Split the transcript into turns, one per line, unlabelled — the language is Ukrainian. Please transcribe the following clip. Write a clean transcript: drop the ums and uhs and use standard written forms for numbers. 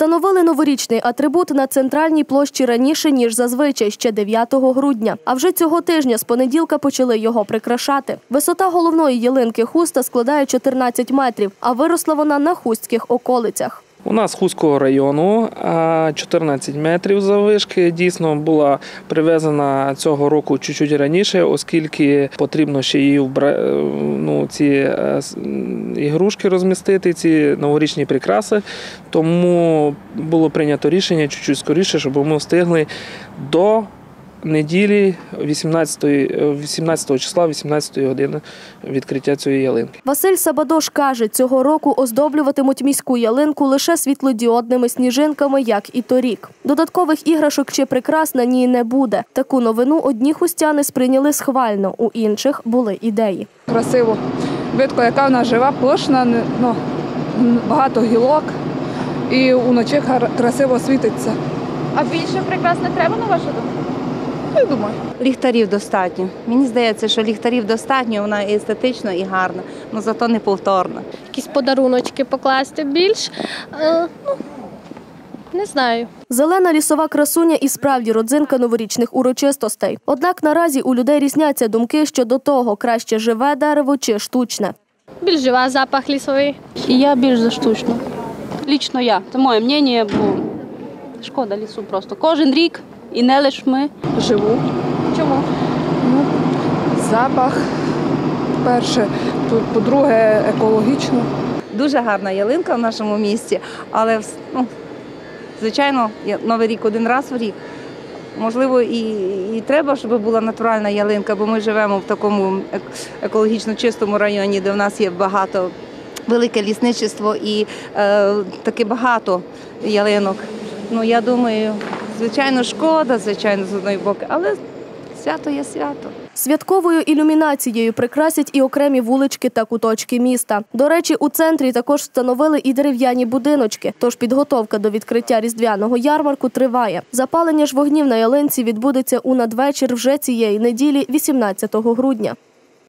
Встановили новорічний атрибут на центральній площі раніше, ніж зазвичай, ще 9 грудня. А вже цього тижня з понеділка почали його прикрашати. Висота головної ялинки Хуста складає 14 метрів, а виросла вона на хустських околицях.
У нас Хустського району 14 метрів заввишки. Дійсно була привезена цього року чуть-чуть раніше, оскільки потрібно ще її ці ігрушки розмістити, ці новорічні прикраси. Тому було прийнято рішення чуть-чуть скоріше, щоб ми встигли до неділі 18 числа, 18 години відкриття цієї ялинки.
Василь Сабадош каже, цього року оздоблюватимуть міську ялинку лише світлодіодними сніжинками, як і торік. Додаткових іграшок чи прикрас на ній не буде. Таку новину одні хустяни сприйняли схвально, у інших були ідеї.
Красиво. Видко, яка вона жива, пишна, багато гілок і уночі красиво світиться.
А більше прикрас не треба, на вашу думку?
Я думаю.
Ліхтарів достатньо. Мені здається, що ліхтарів достатньо, вона і естетична, і гарна, але зато не повторна.
Якісь подаруночки покласти більш, не знаю.
Зелена лісова красуня і справді родзинка новорічних урочистостей. Однак наразі у людей різняться думки щодо того, краще живе дерево чи штучне.
Більш жива, запах лісовий.
І я більш за штучну. Лічно я. Це моє мнення, бо шкода лісу просто. Кожен рік, і не лише ми.
Живу.
Чому?
Запах, перше, по-друге, екологічно.
Дуже гарна ялинка в нашому місті, але, звичайно, Новий рік один раз в рік. Можливо, і треба, щоб була натуральна ялинка, бо ми живемо в такому екологічно чистому районі, де в нас є велике лісничество і таки багато ялинок. Я думаю, звичайно, шкода, звичайно, з одної боку, але свято є свято.
Святковою ілюмінацією прикрасять і окремі вулички та куточки міста. До речі, у центрі також встановили і дерев'яні будиночки, тож підготовка до відкриття різдвяного ярмарку триває. Запалення ж вогнів на ялинці відбудеться у надвечір вже цієї неділі, 18 грудня.